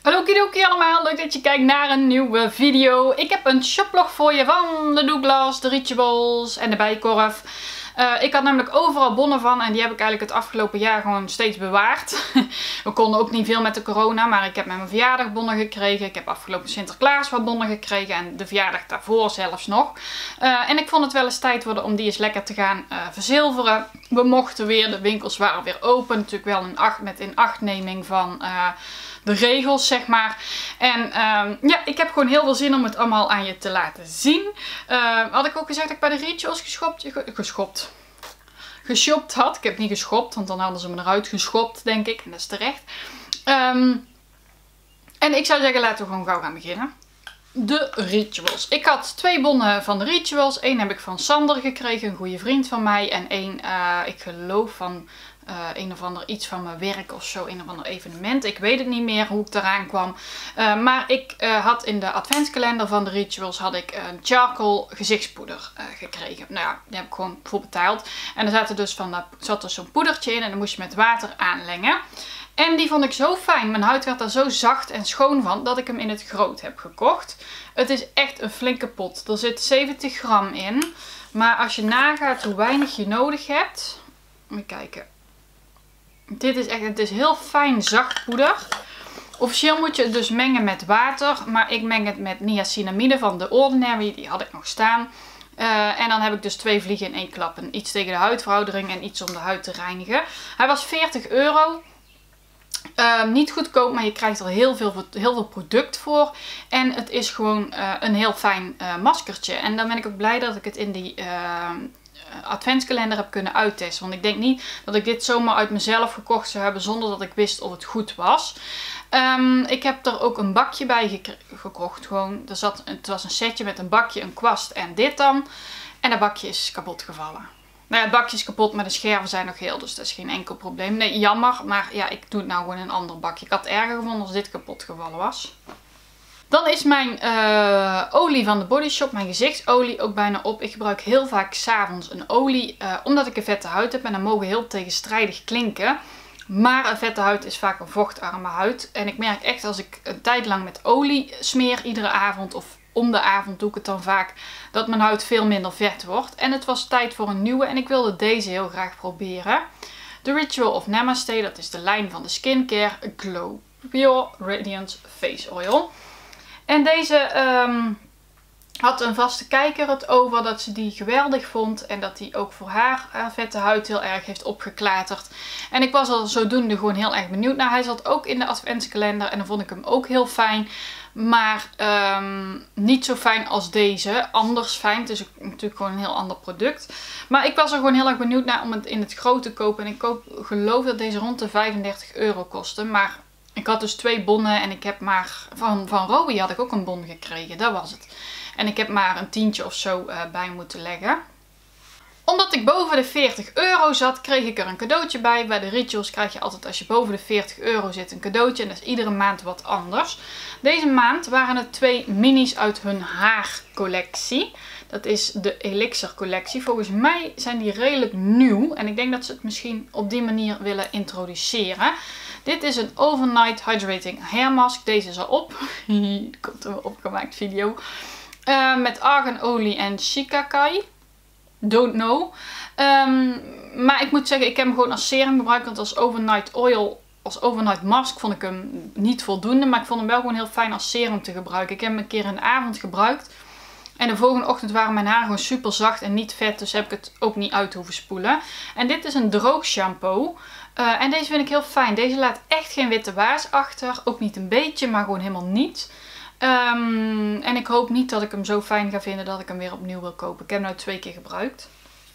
Hallo kidoki allemaal, leuk dat je kijkt naar een nieuwe video. Ik heb een shoplog voor je van de Douglas, de Reachables en de Bijenkorf. Ik had namelijk overal bonnen van en die heb ik eigenlijk het afgelopen jaar gewoon steeds bewaard. We konden ook niet veel met de corona, maar ik heb met mijn verjaardag bonnen gekregen. Ik heb afgelopen Sinterklaas wat bonnen gekregen en de verjaardag daarvoor zelfs nog. En ik vond het wel eens tijd worden om die eens lekker te gaan verzilveren. We mochten weer, de winkels waren weer open. Natuurlijk wel met inachtneming van de regels, zeg maar. En ja, ik heb gewoon heel veel zin om het allemaal aan je te laten zien. Had ik ook gezegd dat ik bij de Reachables geshopt had. Ik heb niet geschopt, want dan hadden ze me eruit geschopt, denk ik. En dat is terecht. En ik zou zeggen, laten we gewoon gauw gaan beginnen. De Reachables. Ik had 2 bonnen van de Reachables. Eén heb ik van Sander gekregen, een goede vriend van mij. En één, ik geloof van een of ander iets van mijn werk of zo, een of ander evenement. Ik weet het niet meer hoe ik eraan kwam. Maar ik had in de adventskalender van de Reachables had ik een charcoal gezichtspoeder gekregen. Nou ja, die heb ik gewoon voor betaald. En er zat dus zo'n poedertje in en dan moest je met water aanlengen. En die vond ik zo fijn. Mijn huid werd er zo zacht en schoon van dat ik hem in het groot heb gekocht. Het is echt een flinke pot. Er zit 70 gram in. Maar als je nagaat hoe weinig je nodig hebt. Even kijken. Dit is echt, het is heel fijn zacht poeder. Officieel moet je het dus mengen met water. Maar ik meng het met niacinamide van The Ordinary. Die had ik nog staan. En dan heb ik dus 2 vliegen in 1 klap. Iets tegen de huidveroudering en iets om de huid te reinigen. Hij was €40. Niet goedkoop, maar je krijgt er heel veel product voor. En het is gewoon een heel fijn maskertje. En dan ben ik ook blij dat ik het in die adventskalender heb kunnen uittesten. Want ik denk niet dat ik dit zomaar uit mezelf gekocht zou hebben zonder dat ik wist of het goed was. Ik heb er ook een bakje bij gekocht. Gewoon, het was een setje met een bakje, een kwast en dit dan. En dat bakje is kapot gevallen. Nou ja, het bakje is kapot, maar de scherven zijn nog heel, dus dat is geen enkel probleem. Nee, jammer, maar ja, ik doe het nou gewoon in een ander bakje. Ik had het erger gevonden als dit kapot gevallen was. Dan is mijn olie van de Body Shop, mijn gezichtsolie, ook bijna op. Ik gebruik heel vaak 's avonds een olie, omdat ik een vette huid heb. En dat mogen heel tegenstrijdig klinken. Maar een vette huid is vaak een vochtarme huid. En ik merk echt als ik een tijd lang met olie smeer, iedere avond of om de avond doe ik het dan vaak, dat mijn huid veel minder vet wordt. En het was tijd voor een nieuwe en ik wilde deze heel graag proberen. The Ritual of Namaste, dat is de lijn van de skincare Glow Pure Radiant Face Oil. En deze had een vaste kijker het over dat ze die geweldig vond. En dat die ook voor haar vette huid heel erg heeft opgeklaterd. En ik was al zodoende gewoon heel erg benieuwd naar. Hij zat ook in de adventskalender en dan vond ik hem ook heel fijn. Maar niet zo fijn als deze. Anders fijn. Het is ook natuurlijk gewoon een heel ander product. Maar ik was er gewoon heel erg benieuwd naar om het in het groot te kopen. En ik geloof dat deze rond de €35 kostte. Maar ik had dus 2 bonnen en ik heb maar van Roby had ik ook een bon gekregen. Dat was het. En ik heb maar een tientje of zo bij moeten leggen. Omdat ik boven de €40 zat, kreeg ik er een cadeautje bij. Bij de Rituals krijg je altijd als je boven de €40 zit een cadeautje. En dat is iedere maand wat anders. Deze maand waren het 2 minis uit hun haarcollectie. Dat is de Elixir collectie. Volgens mij zijn die redelijk nieuw. En ik denk dat ze het misschien op die manier willen introduceren. Dit is een Overnight Hydrating Hair Mask. Deze is al op. Komt een opgemaakt video. Met arganolie en shikakai. Don't know. Maar ik moet zeggen, ik heb hem gewoon als serum gebruikt. Want als overnight oil, als overnight mask vond ik hem niet voldoende. Maar ik vond hem wel gewoon heel fijn als serum te gebruiken. Ik heb hem een keer in de avond gebruikt. En de volgende ochtend waren mijn haren gewoon super zacht en niet vet. Dus heb ik het ook niet uit hoeven spoelen. En dit is een droog shampoo. En deze vind ik heel fijn. Deze laat echt geen witte waas achter. Ook niet een beetje, maar gewoon helemaal niet. En ik hoop niet dat ik hem zo fijn ga vinden dat ik hem weer opnieuw wil kopen. Ik heb hem nu 2 keer gebruikt.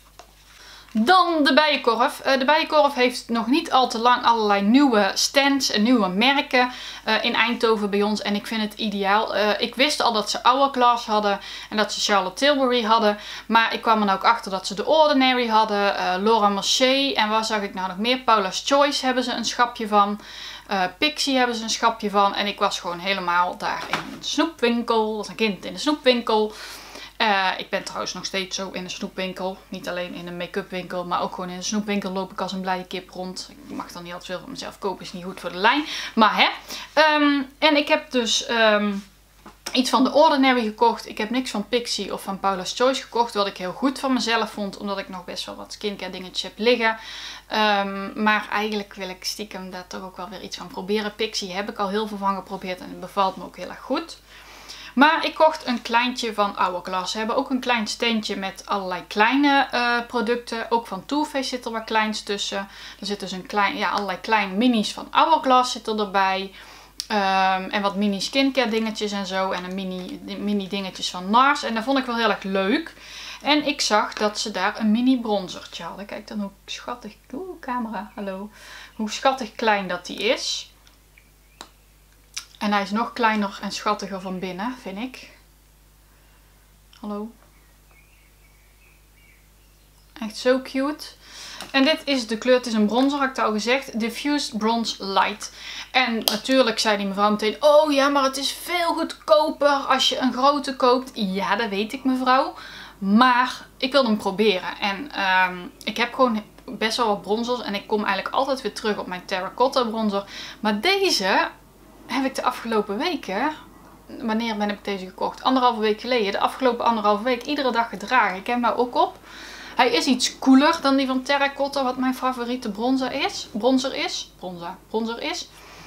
Dan de Bijenkorf. De Bijenkorf heeft nog niet al te lang allerlei nieuwe stands en nieuwe merken in Eindhoven bij ons. En ik vind het ideaal. Ik wist al dat ze Hourglass hadden en dat ze Charlotte Tilbury hadden. Maar ik kwam er nou ook achter dat ze The Ordinary hadden. Laura Mercier. En waar zag ik nou nog meer? Paula's Choice hebben ze een schapje van. Pixie hebben ze een schapje van. En ik was gewoon helemaal daar in een snoepwinkel. Dat is een kind in de snoepwinkel. Ik ben trouwens nog steeds zo in een snoepwinkel. Niet alleen in een make-up winkel, maar ook gewoon in een snoepwinkel loop ik als een blije kip rond. Ik mag dan niet altijd veel van mezelf kopen, is niet goed voor de lijn. Maar hè. En ik heb dus iets van The Ordinary gekocht. Ik heb niks van Pixi of van Paula's Choice gekocht. Wat ik heel goed van mezelf vond. Omdat ik nog best wel wat skincare dingetjes heb liggen. Maar eigenlijk wil ik stiekem daar toch ook wel weer iets van proberen. Pixi heb ik al heel veel van geprobeerd. En het bevalt me ook heel erg goed. Maar ik kocht een kleintje van Hourglass. Ze hebben ook een klein standje met allerlei kleine producten. Ook van Too Faced zit er wat kleins tussen. Er zit dus een klein, allerlei kleine minis van Hourglass zitten erbij. En wat mini skincare dingetjes en zo. En een mini dingetjes van NARS. En dat vond ik wel heel erg leuk. En ik zag dat ze daar een mini bronzertje hadden. Kijk dan hoe schattig. Oeh, camera, hallo. Hoe schattig klein dat die is. En hij is nog kleiner en schattiger van binnen, vind ik. Hallo. Echt zo cute. En dit is de kleur, het is een bronzer, had ik het al gezegd. Diffused Bronze Light. En natuurlijk zei die mevrouw meteen, oh ja, maar het is veel goedkoper als je een grote koopt. Ja, dat weet ik mevrouw. Maar ik wilde hem proberen. En ik heb gewoon best wel wat bronzers. En ik kom eigenlijk altijd weer terug op mijn terracotta bronzer. Maar deze heb ik de afgelopen weken... Wanneer heb ik deze gekocht? 1,5 week geleden. De afgelopen 1,5 week iedere dag gedragen. Ik heb hem nou ook op. Hij is iets koeler dan die van Terracotta, wat mijn favoriete bronzer is.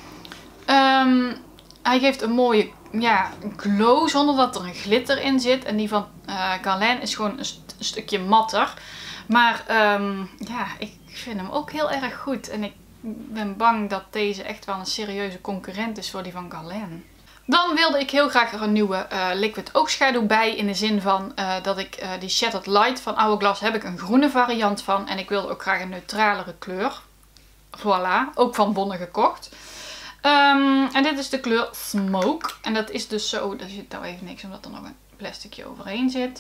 Hij geeft een mooie glow zonder dat er een glitter in zit. En die van Guerlain is gewoon een stukje matter. Maar ik vind hem ook heel erg goed. En ik ben bang dat deze echt wel een serieuze concurrent is voor die van Guerlain. Dan wilde ik heel graag er een nieuwe liquid oogschaduw bij. In de zin van dat ik die Shattered Light van Hourglass heb ik een groene variant van. En ik wilde ook graag een neutralere kleur. Voilà, ook van Bonne gekocht. En dit is de kleur Smoke. En dat is dus zo, er zit nou even niks omdat er nog een plasticje overheen zit.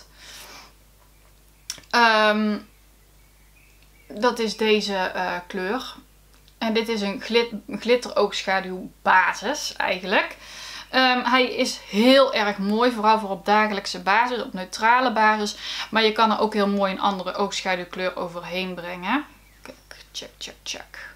Dat is deze kleur. En dit is een glitter oogschaduw basis eigenlijk. Hij is heel erg mooi, vooral voor op dagelijkse basis, op neutrale basis. Maar je kan er ook heel mooi een andere oogschaduwkleur overheen brengen. Kijk, check, check, check.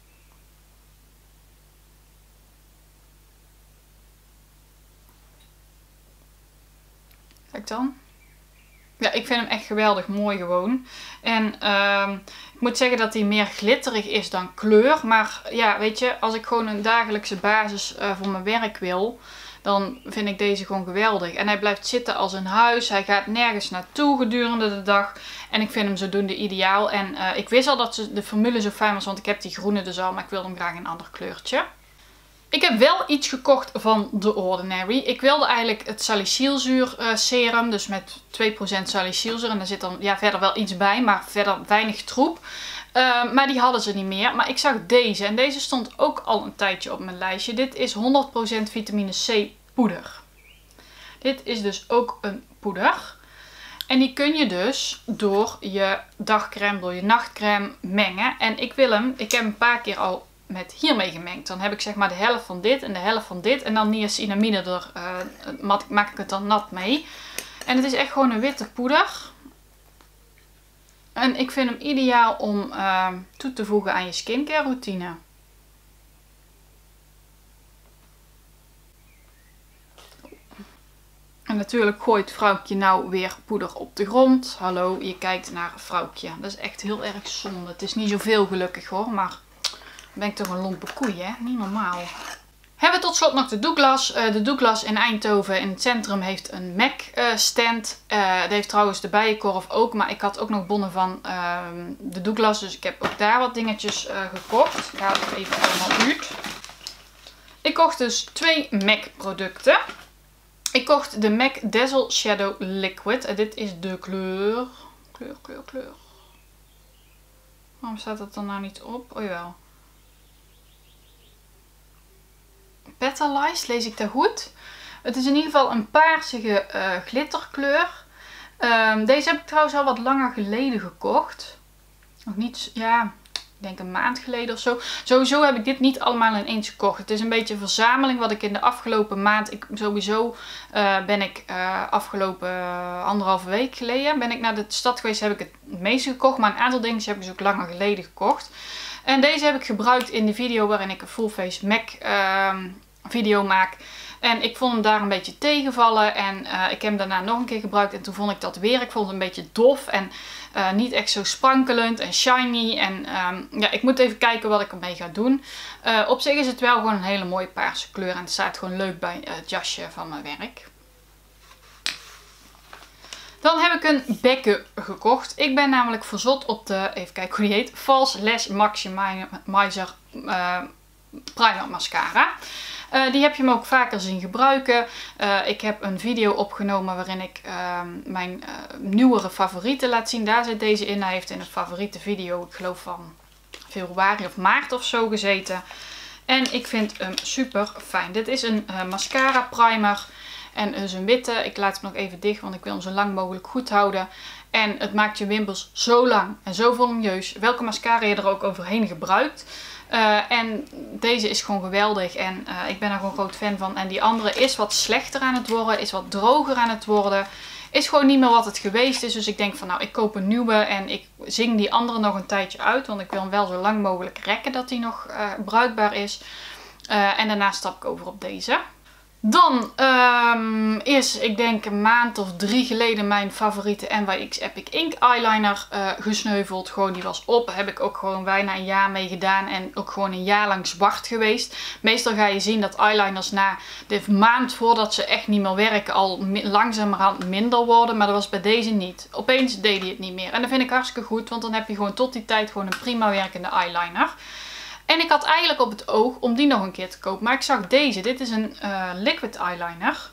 Kijk dan. Ja, ik vind hem echt geweldig mooi gewoon. En ik moet zeggen dat hij meer glitterig is dan kleur. Maar ja, weet je, als ik gewoon een dagelijkse basis voor mijn werk wil, dan vind ik deze gewoon geweldig. En hij blijft zitten als een huis. Hij gaat nergens naartoe gedurende de dag. En ik vind hem zodoende ideaal. En ik wist al dat de formule zo fijn was, want ik heb die groene dus al. Maar ik wilde hem graag in een ander kleurtje. Ik heb wel iets gekocht van The Ordinary. Ik wilde eigenlijk het salicylzuur serum. Dus met 2% salicylzuur. En daar zit dan verder wel iets bij. Maar verder weinig troep. Maar die hadden ze niet meer. Maar ik zag deze. En deze stond ook al een tijdje op mijn lijstje. Dit is 100% vitamine C poeder. Dit is dus ook een poeder. En die kun je dus door je dagcrème, door je nachtcrème mengen. En ik heb hem een paar keer al met hiermee gemengd. Dan heb ik zeg maar de helft van dit en de helft van dit. En dan niacinamide er maak ik het dan nat mee. En het is echt gewoon een witte poeder. En ik vind hem ideaal om toe te voegen aan je skincare routine. En natuurlijk gooit vrouwtje nou weer poeder op de grond. Hallo, je kijkt naar vrouwtje. Dat is echt heel erg zonde. Het is niet zoveel gelukkig hoor, maar ben ik toch een lompe koei, hè? Niet normaal. Hebben we tot slot nog de Douglas. De Douglas in Eindhoven in het centrum heeft een MAC stand. Dat heeft trouwens de bijenkorf ook. Maar ik had ook nog bonnen van de Douglas. Dus ik heb ook daar wat dingetjes gekocht. Ik haal het even allemaal uit. Ik kocht dus 2 MAC producten. Ik kocht de MAC Dazzle Shadow Liquid. En dit is de kleur. Kleur. Waarom staat dat er nou niet op? Oh jawel. Petalized, lees ik dat goed? Het is in ieder geval een paarsige glitterkleur. Deze heb ik trouwens al wat langer geleden gekocht. Nog niet, ja, ik denk een maand geleden of zo. Sowieso heb ik dit niet allemaal ineens gekocht. Het is een beetje een verzameling wat ik in de afgelopen maand... ben ik afgelopen 1,5 week geleden ben ik naar de stad geweest. Heb ik het meeste gekocht. Maar een aantal dingen heb ik dus ook langer geleden gekocht. En deze heb ik gebruikt in de video waarin ik een Full Face MAC video maak. En ik vond hem daar een beetje tegenvallen. En ik heb hem daarna nog een keer gebruikt. En toen vond ik dat weer. Ik vond het een beetje dof. En niet echt zo sprankelend en shiny. En ja, ik moet even kijken wat ik ermee ga doen. Op zich is het wel gewoon een hele mooie paarse kleur. En het staat gewoon leuk bij het jasje van mijn werk. Dan heb ik een bekken gekocht. Ik ben namelijk verzot op de, even kijken hoe die heet, False Lash Maximizer Primer Mascara. Die heb je me ook vaker zien gebruiken. Ik heb een video opgenomen waarin ik mijn nieuwere favorieten laat zien. Daar zit deze in. Hij heeft in een favoriete video, ik geloof van februari of maart of zo gezeten. En ik vind hem super fijn. Dit is een mascara primer. En dus een witte. Ik laat hem nog even dicht, want ik wil hem zo lang mogelijk goed houden. En het maakt je wimpers zo lang en zo volumieus. Welke mascara je er ook overheen gebruikt. En deze is gewoon geweldig. En ik ben er gewoon groot fan van. En die andere is wat slechter aan het worden. Is wat droger aan het worden. Is gewoon niet meer wat het geweest is. Dus ik denk van nou, ik koop een nieuwe. En ik zing die andere nog een tijdje uit. Want ik wil hem wel zo lang mogelijk rekken dat hij nog bruikbaar is. En daarna stap ik over op deze. Dan is, ik denk een maand of 3 geleden, mijn favoriete NYX Epic Ink eyeliner gesneuveld. Gewoon, die was op. Heb ik ook gewoon bijna een jaar mee gedaan. En ook gewoon een jaar lang zwart geweest. Meestal ga je zien dat eyeliners na de maand voordat ze echt niet meer werken al langzamerhand minder worden. Maar dat was bij deze niet. Opeens deed hij het niet meer. En dat vind ik hartstikke goed. Want dan heb je gewoon tot die tijd gewoon een prima werkende eyeliner. En ik had eigenlijk op het oog om die nog een keer te kopen. Maar ik zag deze. Dit is een liquid eyeliner.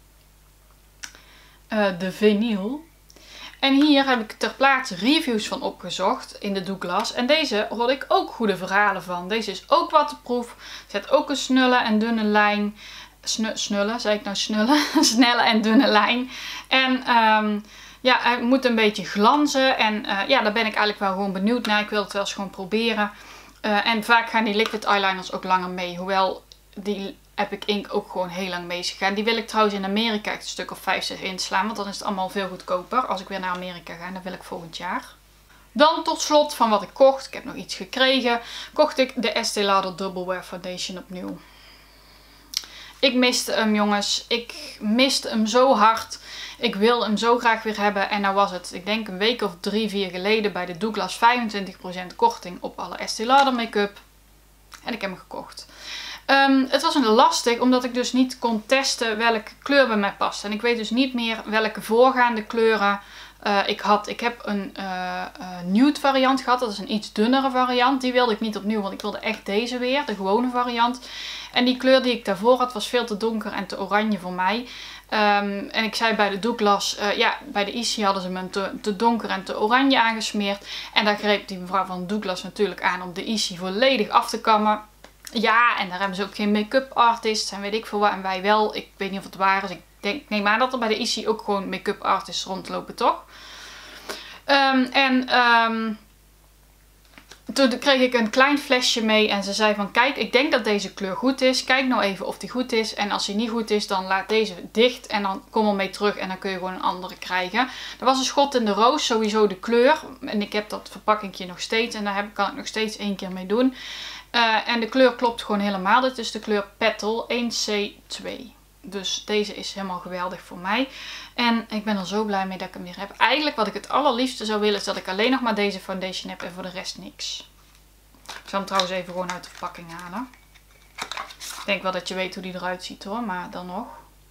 De Vinyl. En hier heb ik ter plaatse reviews van opgezocht in de Douglas. En deze hoorde ik ook goede verhalen van. Deze is ook waterproof. Er zit ook een snulle en dunne lijn. Snulle, zei ik nou snullen? Snelle en dunne lijn. En ja, hij moet een beetje glanzen. En ja, daar ben ik eigenlijk wel gewoon benieuwd naar. Ik wil het wel eens gewoon proberen. En vaak gaan die liquid eyeliners ook langer mee. Hoewel die Epic Ink ook gewoon heel lang mee is gegaan. Die wil ik trouwens in Amerika echt een stuk of 5, 6 inslaan. Want dan is het allemaal veel goedkoper. Als ik weer naar Amerika ga, dan wil ik volgend jaar. Dan tot slot van wat ik kocht. Ik heb nog iets gekregen. Kocht ik de Estée Lauder Double Wear Foundation opnieuw. Ik miste hem, jongens. Ik miste hem zo hard. Ik wil hem zo graag weer hebben. En nou was het, ik denk een week of 3, 4 geleden bij de Douglas 25% korting op alle Estée Lauder make-up. En ik heb hem gekocht. Het was een lastig, omdat ik dus niet kon testen welke kleur bij mij past. En ik weet dus niet meer welke voorgaande kleuren ik heb een nude variant gehad. Dat is een iets dunnere variant. Die wilde ik niet opnieuw, want ik wilde echt deze weer. De gewone variant. En die kleur die ik daarvoor had was veel te donker en te oranje voor mij. En ik zei bij de Douglas, ja, bij de Issy hadden ze me te donker en te oranje aangesmeerd. En daar greep die mevrouw van Douglas natuurlijk aan om de Issy volledig af te kammen. Ja, en daar hebben ze ook geen make-up artists en weet ik veel wat. En wij wel. Ik weet niet of het waar is. Ik neem aan dat er bij de Issy ook gewoon make-up artists rondlopen, toch? Toen kreeg ik een klein flesje mee en ze zei van kijk, ik denk dat deze kleur goed is. Kijk nou even of die goed is. En als die niet goed is, dan laat deze dicht en dan kom er mee terug en dan kun je gewoon een andere krijgen. Er was een schot in de roos, sowieso de kleur. En ik heb dat verpakkingje nog steeds en daar kan ik nog steeds 1 keer mee doen. En de kleur klopt gewoon helemaal. Dit is de kleur Petal 1C2. Dus deze is helemaal geweldig voor mij. En ik ben er zo blij mee dat ik hem weer heb. Eigenlijk wat ik het allerliefste zou willen is dat ik alleen nog maar deze foundation heb en voor de rest niks. Ik zal hem trouwens even gewoon uit de verpakking halen. Ik denk wel dat je weet hoe die eruit ziet hoor, maar dan nog.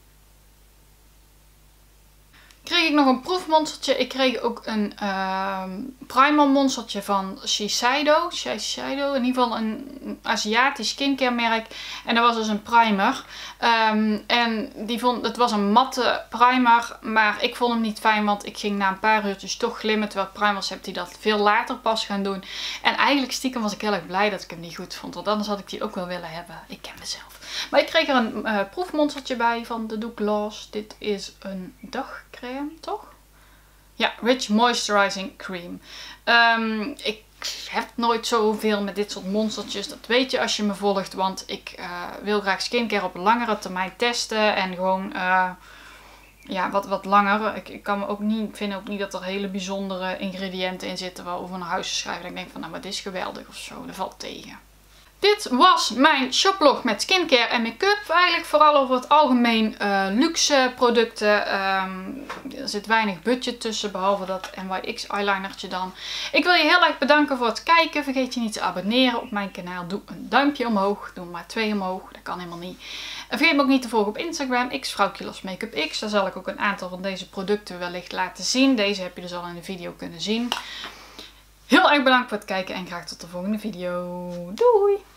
Kreeg ik nog een proefmonstertje. Ik kreeg ook een primer monstertje van Shiseido. In ieder geval een Aziatisch skincare merk. En dat was dus een primer. En het was een matte primer. Maar ik vond hem niet fijn. Want ik ging na een paar uurtjes toch glimmen. Terwijl ik primers heb die dat veel later pas gaan doen. En eigenlijk stiekem was ik heel erg blij dat ik hem niet goed vond. Want anders had ik die ook wel willen hebben. Ik ken mezelf. Maar ik kreeg er een proefmonstertje bij van de Douglas. Dit is een dagcrème, toch? Ja, Rich Moisturizing Cream. Ik heb nooit zoveel met dit soort monstertjes. Dat weet je als je me volgt. Want ik wil graag skincare op langere termijn testen. En gewoon ja, wat langer. Ik vind ook niet dat er hele bijzondere ingrediënten in zitten waarover naar huis te schrijven. Dat ik denk van nou, maar dit is geweldig of zo. Dat valt tegen. Dit was mijn shoplog met skincare en make-up. Eigenlijk vooral over het algemeen luxe producten. Er zit weinig budget tussen, behalve dat NYX eyelinertje dan. Ik wil je heel erg bedanken voor het kijken. Vergeet je niet te abonneren op mijn kanaal. Doe een duimpje omhoog. Doe maar 2 omhoog. Dat kan helemaal niet. En vergeet me ook niet te volgen op Instagram. xvrouwkje_make-up_x. Daar zal ik ook een aantal van deze producten wellicht laten zien. Deze heb je dus al in de video kunnen zien. Heel erg bedankt voor het kijken en graag tot de volgende video. Doei!